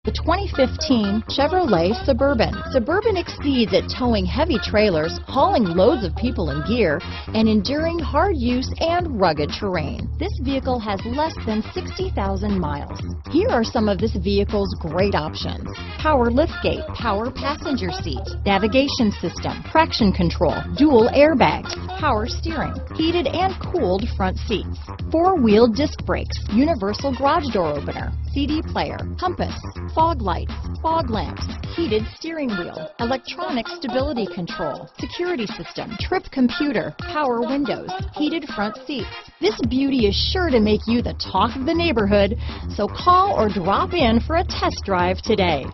The 2015 Chevrolet Suburban. Suburban exceeds at towing heavy trailers, hauling loads of people and gear, and enduring hard use and rugged terrain. This vehicle has less than 60,000 miles. Here are some of this vehicle's great options: power liftgate, power passenger seat, navigation system, traction control, dual airbags, power steering, heated and cooled front seats, four-wheel disc brakes, universal garage door opener, CD player, compass, fog lights, fog lamps, heated steering wheel, electronic stability control, security system, trip computer, power windows, heated front seats. This beauty is sure to make you the talk of the neighborhood, so call or drop in for a test drive today.